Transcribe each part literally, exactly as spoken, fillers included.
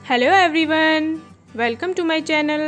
Hello everyone, welcome to my channel.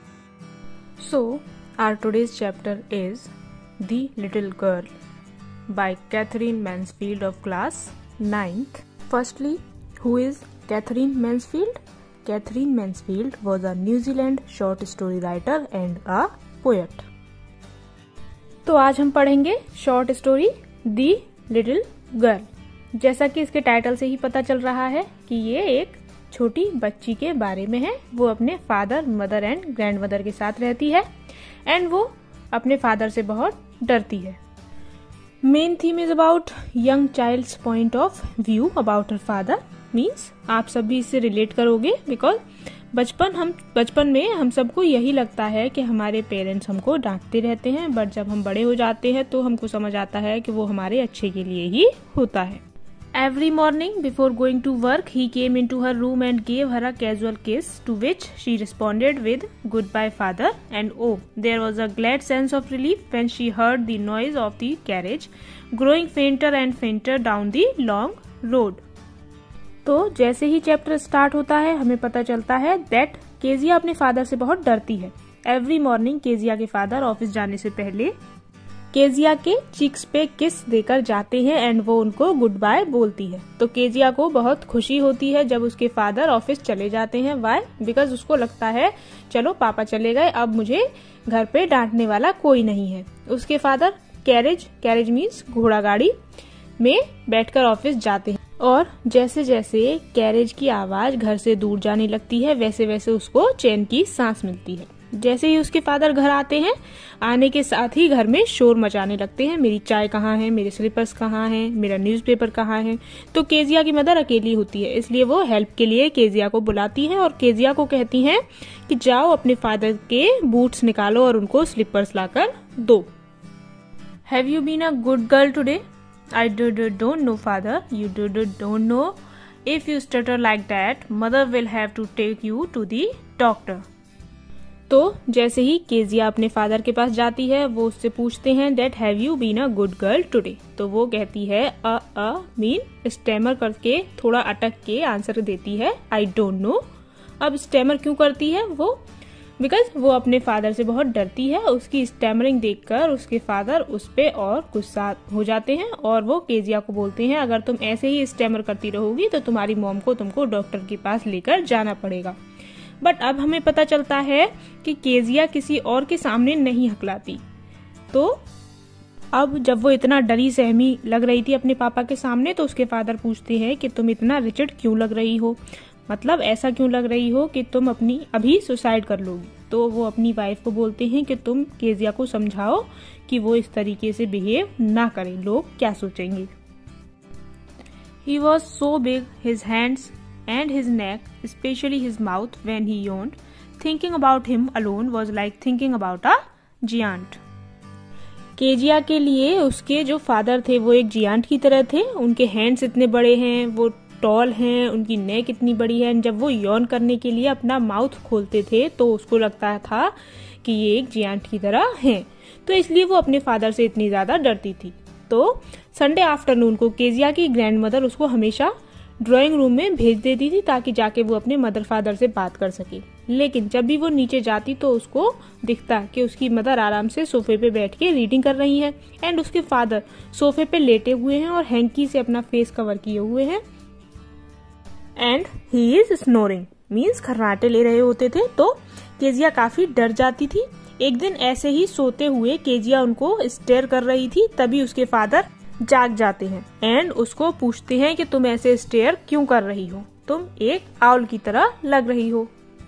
So, our today's chapter is The Little Girl by Catherine Mansfield of class ninth. Firstly, who is Catherine Mansfield? Catherine Mansfield was a New Zealand short story writer and a poet. तो आज हम पढ़ेंगे short story the little girl. जैसा कि इसके title से ही पता चल रहा है कि ये एक छोटी बच्ची के बारे में है। वो अपने फादर, मदर एंड ग्रैंडमदर के साथ रहती है एंड वो अपने फादर से बहुत डरती है। Main theme is about young childs point of view about her father. Means आप सभी इससे रिलेट करोगे बिकॉज बचपन हम बचपन में हम सबको यही लगता है कि हमारे पेरेंट्स हमको डांटते रहते हैं, बट जब हम बड़े हो जाते हैं तो हमको समझ आता है कि वो हमारे अच्छे के लिए ही होता है। Every morning before going to work, he came into her room and gave her a casual kiss, to which she responded with "Goodbye, father." And oh, there was a glad sense of relief when she heard the noise of the carriage growing fainter and fainter down the long road. तो जैसे ही chapter start होता है हमें पता चलता है that Kezia अपने father से बहुत डरती है। एवरी मॉर्निंग केजिया के फादर ऑफिस जाने से पहले केजिया के चिक्स पे किस देकर जाते हैं एंड वो उनको गुड बाय बोलती है। तो केजिया को बहुत खुशी होती है जब उसके फादर ऑफिस चले जाते हैं। वाई? बिकॉज उसको लगता है चलो पापा चले गए, अब मुझे घर पे डांटने वाला कोई नहीं है। उसके फादर कैरेज कैरेज मीन्स घोड़ा गाड़ी में बैठकर ऑफिस जाते हैं और जैसे जैसे कैरेज की आवाज घर से दूर जाने लगती है वैसे वैसे उसको चैन की सांस मिलती है। जैसे ही उसके फादर घर आते हैं, आने के साथ ही घर में शोर मचाने लगते हैं। मेरी चाय कहाँ है, मेरे स्लीपर्स कहाँ हैं, मेरा न्यूज़पेपर कहाँ है। तो केजिया की मदर अकेली होती है, इसलिए वो हेल्प के लिए केजिया को बुलाती है और केजिया को कहती हैं कि जाओ अपने फादर के बूट्स निकालो और उनको स्लीपर्स लाकर दो। Have you been a good girl today? I don't know father, you don't know. If you stutter like that, mother will have to take you to the doctor. तो जैसे ही Kezia अपने father के पास जाती है वो उससे पूछते हैं that have you been a good girl today. तो वो कहती है अ अ मीन स्टेमर करके थोड़ा अटक के आंसर देती है आई डोंट नो। अब स्टेमर क्यों करती है वो? बिकॉज वो अपने फादर से बहुत डरती है। उसकी स्टेमरिंग देखकर उसके फादर उस पे और गुस्सा हो जाते हैं और वो केजिया को बोलते हैं अगर तुम ऐसे ही स्टेमर करती रहोगी तो तुम्हारी मॉम को तुमको डॉक्टर के पास लेकर जाना पड़ेगा। बट अब हमें पता चलता है कि केजिया किसी और के सामने नहीं हकलाती। तो अब जब वो इतना डरी सहमी लग रही थी अपने पापा के सामने तो उसके फादर पूछते हैं कि तुम इतना रिजिड क्यों लग रही हो, मतलब ऐसा क्यों लग रही हो कि तुम अपनी अभी सुसाइड कर लोगी। तो वो अपनी वाइफ को बोलते हैं कि तुम केजिया को समझाओ कि वो इस तरीके से बिहेव ना करे, लोग क्या सोचेंगे। He was so big, his hands and his neck, especially his mouth when he yawned. Thinking about him alone was like thinking about a giant. Kezia के लिए उसके जो फादर थे वो एक जियांट की तरह थे। उनके हैंड्स इतने बड़े हैं, वो टॉल हैं, उनकी नेक इतनी बड़ी है। जब वो यौन करने के लिए अपना माउथ खोलते थे तो उसको लगता था कि ये एक जियांट की तरह हैं। तो इसलिए वो अपने फादर से इतनी ज्यादा डरती थी। तो संडे आफ्टरनून को केजिया की ग्रैंडमदर उसको हमेशा ड्राइंग रूम में भेज देती थी ताकि जाके वो अपने मदर फादर से बात कर सके। लेकिन जब भी वो नीचे जाती तो उसको दिखता कि उसकी मदर आराम से सोफे पे बैठ के रीडिंग कर रही है एंड उसके फादर सोफे पे लेटे हुए हैं और हैंकी से अपना फेस कवर किए हुए हैं and he is snoring means खर्राटे ले रहे होते थे। तो केजिया काफी डर जाती थी। एक दिन ऐसे ही सोते हुए केजिया उनको स्टेयर कर रही थी, तभी उसके फादर जाग जाते हैं एंड उसको पूछते हैं कि तुम ऐसे स्टेयर क्यों कर रही हो, तुम एक आउल की तरह लग रही हो।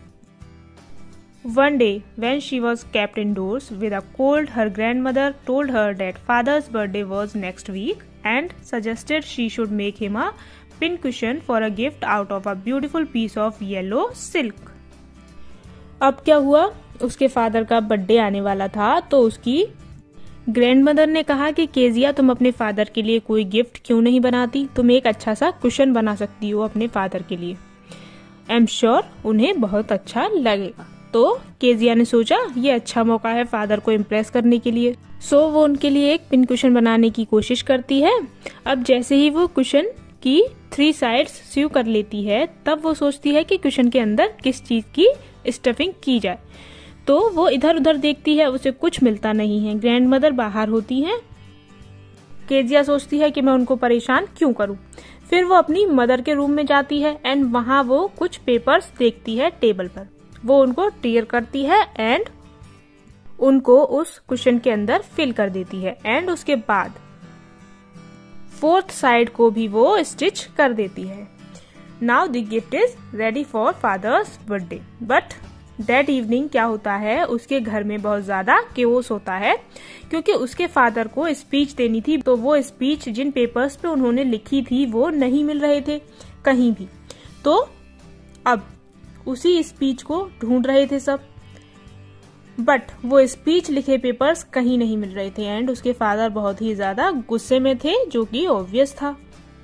One day when she was kept indoors with a cold, her grandmother told her that father's birthday was next week and suggested she should make him a pincushion for a gift out of a beautiful piece of yellow silk. अब क्या हुआ, उसके father का birthday आने वाला था तो उसकी ग्रैंडमदर ने कहा कि केजिया तुम अपने फादर के लिए कोई गिफ्ट क्यों नहीं बनाती, तुम एक अच्छा सा कुशन बना सकती हो अपने फादर के लिए, आई एम श्योर उन्हें बहुत अच्छा लगेगा। तो केजिया ने सोचा ये अच्छा मौका है फादर को इम्प्रेस करने के लिए। सो वो उनके लिए एक पिन कुशन बनाने की कोशिश करती है। अब जैसे ही वो कुशन की थ्री साइड्स सीव कर लेती है तब वो सोचती है कि कुशन के अंदर किस चीज की स्टफिंग की जाए। तो वो इधर उधर देखती है, उसे कुछ मिलता नहीं है। ग्रैंड मदर बाहर होती हैं। केजिया सोचती है कि मैं उनको परेशान क्यों करूं। फिर वो अपनी मदर के रूम में जाती है एंड वहां वो कुछ पेपर्स देखती है टेबल पर। वो उनको टीयर करती है एंड उनको उस कुशन के अंदर फिल कर देती है एंड उसके बाद फोर्थ साइड को भी वो स्टिच कर देती है। Now the gift is ready for father's birthday. But that evening क्या होता है, उसके घर में बहुत ज्यादा केओस होता है क्योंकि उसके फादर को स्पीच देनी थी। तो वो स्पीच जिन पेपर्स पे उन्होंने लिखी थी वो नहीं मिल रहे थे कहीं भी। तो अब उसी स्पीच को ढूंढ रहे थे सब, बट वो स्पीच लिखे पेपर्स कहीं नहीं मिल रहे थे एंड उसके फादर बहुत ही ज्यादा गुस्से में थे, जो कि ऑब्वियस था।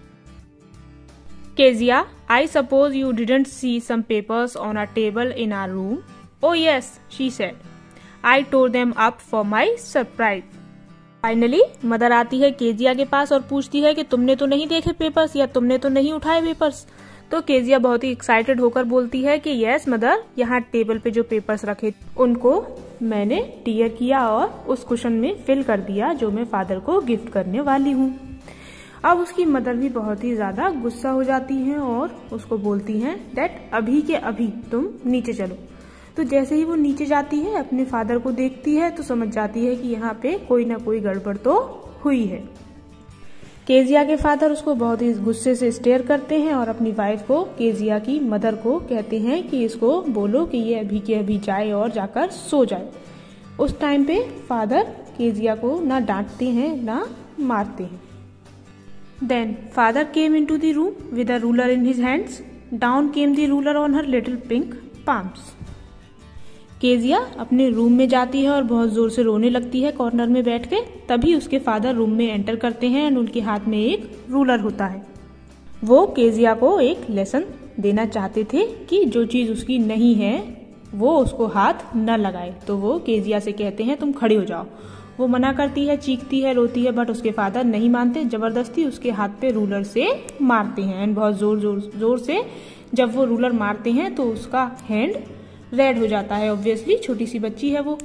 Kezia, I suppose you didn't see some papers on a table in our room? Oh yes, she said. I tore them up for my surprise. Finally mother आती है केजिया के पास और पूछती है कि तुमने तो नहीं देखे पेपर्स या तुमने तो नहीं उठाए पेपर्स। तो केजिया बहुत ही एक्साइटेड होकर बोलती है कि यस मदर, यहाँ टेबल पे जो पेपर्स रखे उनको मैंने टीयर किया और उस कुशन में फिल कर दिया जो मैं फादर को गिफ्ट करने वाली हूँ। अब उसकी मदर भी बहुत ही ज्यादा गुस्सा हो जाती हैं और उसको बोलती हैं दैट अभी के अभी तुम नीचे चलो। तो जैसे ही वो नीचे जाती है अपने फादर को देखती है तो समझ जाती है कि यहाँ पे कोई ना कोई गड़बड़ तो हुई है। केजिया के फादर उसको बहुत ही गुस्से से स्टेयर करते हैं और अपनी वाइफ को, केजिया की मदर को कहते हैं कि इसको बोलो कि ये अभी के अभी जाए और जाकर सो जाए। उस टाइम पे फादर केजिया को ना डांटते हैं ना मारते हैं। Then father came into the room with a ruler in his hands. Down came the ruler on her little pink palms. Kezia अपने रूम में जाती है और बहुत जोर से रोने लगती है कॉर्नर में बैठ के। तभी उसके फादर रूम में एंटर करते हैं और उनके हाथ में एक रूलर होता है। वो केजिया को एक लेसन देना चाहते थे कि जो चीज उसकी नहीं है वो उसको हाथ न लगाए। तो वो केजिया से कहते हैं तुम खड़े हो जाओ। वो मना करती है, चीखती है, रोती है, बट उसके फादर नहीं मानते। जबरदस्ती उसके हाथ पे रूलर से मारते हैं एंड बहुत जोर जोर जोर से जब वो रूलर मारते हैं तो उसका हैंड रेड हो जाता है। ऑब्वियसली छोटी सी बच्ची है वो,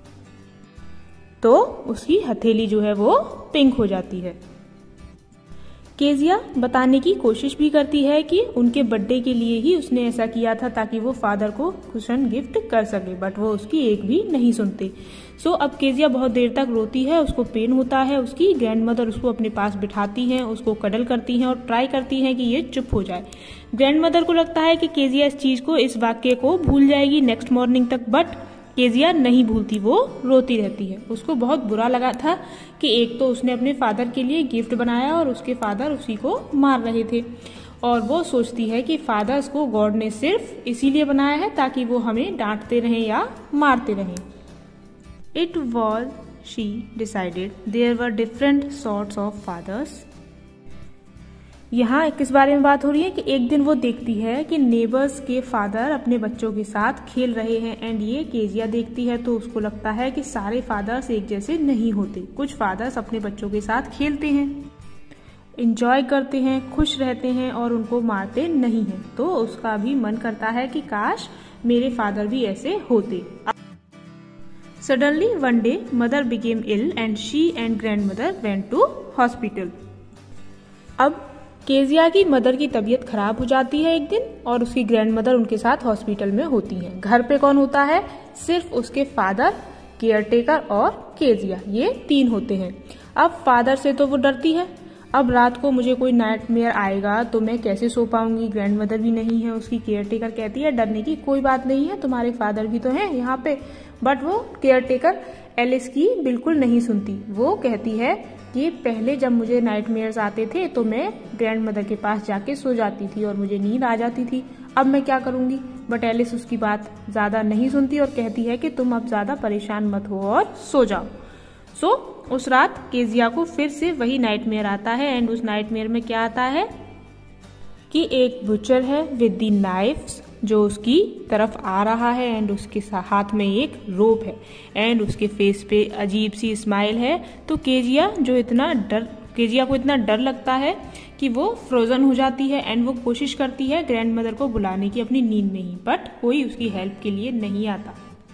तो उसकी हथेली जो है वो पिंक हो जाती है। केजिया बताने की कोशिश भी करती है कि उनके बर्थडे के लिए ही उसने ऐसा किया था ताकि वो फादर को कुशन गिफ्ट कर सके, बट वो उसकी एक भी नहीं सुनते। सो so, अब केजिया बहुत देर तक रोती है, उसको पेन होता है। उसकी ग्रैंड मदर उसको अपने पास बिठाती हैं, उसको कडल करती हैं और ट्राई करती हैं कि ये चुप हो जाए। ग्रैंड मदर को लगता है कि केजिया इस चीज को, इस वाक्य को भूल जाएगी नेक्स्ट मॉर्निंग तक, बट केजिया नहीं भूलती, वो रोती रहती है। उसको बहुत बुरा लगा था कि एक तो उसने अपने फादर के लिए गिफ्ट बनाया और उसके फादर उसी को मार रहे थे, और वो सोचती है कि फादर्स को गॉड ने सिर्फ इसीलिए बनाया है ताकि वो हमें डांटते रहें या मारते रहें। It was, she decided, there were different sorts of fathers. यहाँ किस बारे में बात हो रही है कि एक दिन वो देखती है कि नेबर्स के फादर अपने बच्चों के साथ खेल रहे हैं एंड ये केजिया देखती है। तो उसको लगता है कि सारे फादर्स एक जैसे नहीं होते। कुछ फादर्स अपने बच्चों के साथ खेलते हैं, एंजॉय करते हैं, खुश रहते हैं और उनको मारते नहीं हैं। तो उसका भी मन करता है कि काश मेरे फादर भी ऐसे होते। Suddenly one day mother became ill and she and grandmother went to hospital. अब केजिया की मदर की तबीयत खराब हो जाती है एक दिन और उसकी ग्रैंड मदर उनके साथ हॉस्पिटल में होती हैं। घर पे कौन होता है? सिर्फ उसके फादर, केयरटेकर और केजिया, ये तीन होते हैं। अब फादर से तो वो डरती है, अब रात को मुझे कोई नाइटमेयर आएगा तो मैं कैसे सो पाऊंगी। ग्रैंड मदर भी नहीं है, उसकी केयरटेकर कहती है डरने की कोई बात नहीं है, तुम्हारे फादर भी तो हैं यहाँ पे। बट वो केयरटेकर एलिस की बिल्कुल नहीं सुनती। वो कहती है कि पहले जब मुझे नाइटमेयर्स आते थे तो मैं ग्रैंड मदर के पास जाके सो जाती थी और मुझे नींद आ जाती थी, अब मैं क्या करूंगी। बट एलिस उसकी बात ज्यादा नहीं सुनती और कहती है कि तुम अब ज्यादा परेशान मत हो और सो जाओ। सो so, उस रात केजिया को फिर से वही नाइटमेयर आता है एंड उस नाइटमेयर में क्या आता है कि एक बुचर है विद दी नाइफ्स जो उसकी तरफ आ रहा है एंड उसके हाथ में एक रोप है एंड उसके फेस पे अजीब सी स्माइल है। तो केजिया जो इतना डर केजिया को इतना डर लगता है कि वो फ्रोजन हो जाती है एंड वो कोशिश करती है ग्रैंड मदर को बुलाने की अपनी नींद में ही, बट कोई उसकी हेल्प के लिए नहीं आता।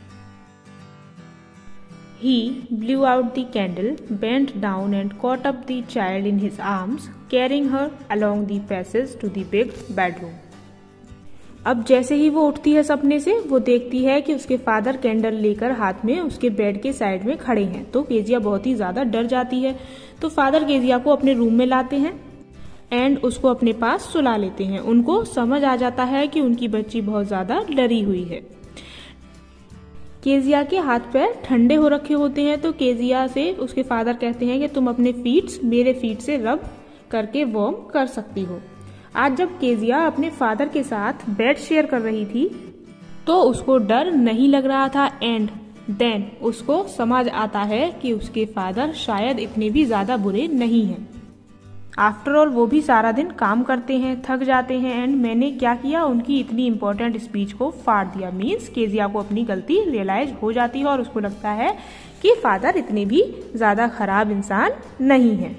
He blew out the candle, bent down and caught up the child in his arms, carrying her along the passage to the big bedroom. अब जैसे ही वो उठती है सपने से, वो देखती है कि उसके फादर कैंडल लेकर हाथ में उसके बेड के साइड में खड़े हैं। तो केजिया बहुत ही ज्यादा डर जाती है। तो फादर केजिया को अपने रूम में लाते हैं एंड उसको अपने पास सुला लेते हैं। उनको समझ आ जाता है कि उनकी बच्ची बहुत ज्यादा डरी हुई है। केजिया के हाथ पैर ठंडे हो रखे होते हैं, तो केजिया से उसके फादर कहते हैं कि तुम अपने फीट्स मेरे फीट से रब करके वार्म कर सकती हो। आज जब केजिया अपने फादर के साथ बेड शेयर कर रही थी तो उसको डर नहीं लग रहा था एंड देन उसको समझ आता है कि उसके फादर शायद इतने भी ज्यादा बुरे नहीं हैं। आफ्टर ऑल वो भी सारा दिन काम करते हैं, थक जाते हैं एंड मैंने क्या किया, उनकी इतनी इंपॉर्टेंट स्पीच को फाड़ दिया। मीन्स केजिया को अपनी गलती रियलाइज हो जाती है और उसको लगता है कि फादर इतने भी ज्यादा खराब इंसान नहीं है।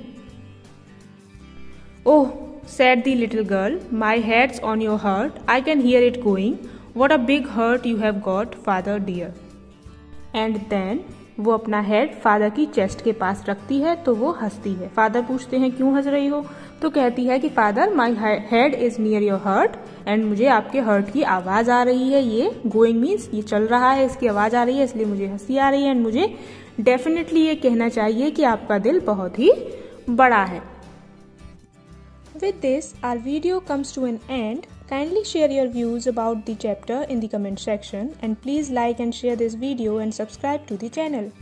ओह, said the little girl, my head's on your heart, I can hear it going, what a big hurt you have got, father dear. And then वो अपना हेड फादर की चेस्ट के पास रखती है तो वो हंसती है। फादर पूछते हैं क्यों हंस रही हो, तो कहती है कि father my head is near your heart and मुझे आपके हर्ट की आवाज आ रही है। ये गोइंग मीन्स ये चल रहा है, इसकी आवाज आ रही है, इसलिए मुझे हंसी आ रही है एंड मुझे डेफिनेटली ये कहना चाहिए कि आपका दिल बहुत ही बड़ा है। With this, our video comes to an end. Kindly share your views about the chapter in the comment section and please like and share this video and subscribe to the channel.